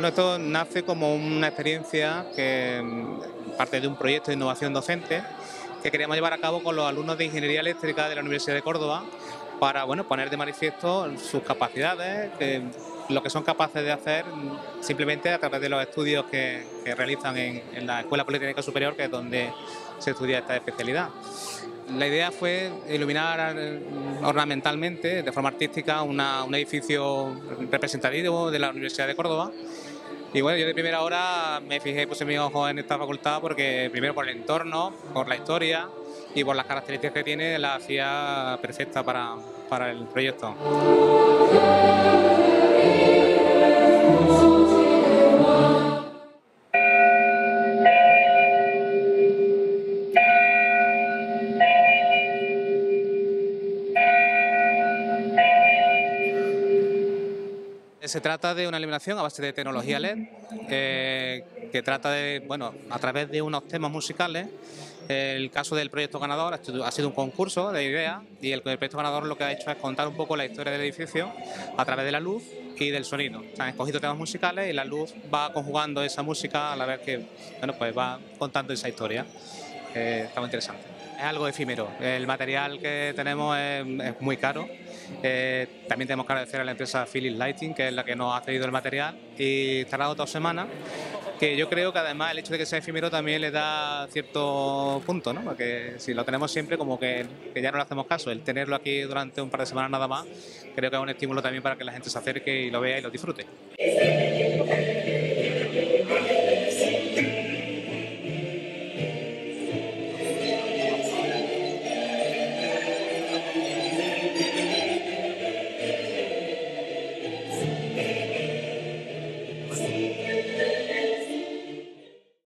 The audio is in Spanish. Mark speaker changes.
Speaker 1: Bueno, esto nace como una experiencia que parte de un proyecto de innovación docente que queríamos llevar a cabo con los alumnos de Ingeniería Eléctrica de la Universidad de Córdoba para, bueno, poner de manifiesto sus capacidades, lo que son capaces de hacer simplemente a través de los estudios que realizan en la Escuela Politécnica Superior, que es donde se estudia esta especialidad. La idea fue iluminar ornamentalmente, de forma artística, un edificio representativo de la Universidad de Córdoba. Y bueno, yo de primera hora me fijé, puse mis ojos en esta facultad porque primero por el entorno, por la historia y por las características que tiene, la hacía perfecta para el proyecto. Se trata de una iluminación a base de tecnología LED, que trata de, bueno, a través de unos temas musicales. El caso del proyecto ganador ha sido un concurso de ideas y el proyecto ganador lo que ha hecho es contar un poco la historia del edificio a través de la luz y del sonido. Se han escogido temas musicales y la luz va conjugando esa música a la vez que, bueno, pues va contando esa historia. Está muy interesante. Es algo efímero. El material que tenemos es muy caro. También tenemos que agradecer a la empresa Philips Lighting, que es la que nos ha cedido el material, y estará 2 semanas, que yo creo que además el hecho de que sea efímero también le da cierto punto, ¿no? Porque si lo tenemos siempre como que ya no le hacemos caso. El tenerlo aquí durante un par de semanas nada más, creo que es un estímulo también para que la gente se acerque y lo vea y lo disfrute.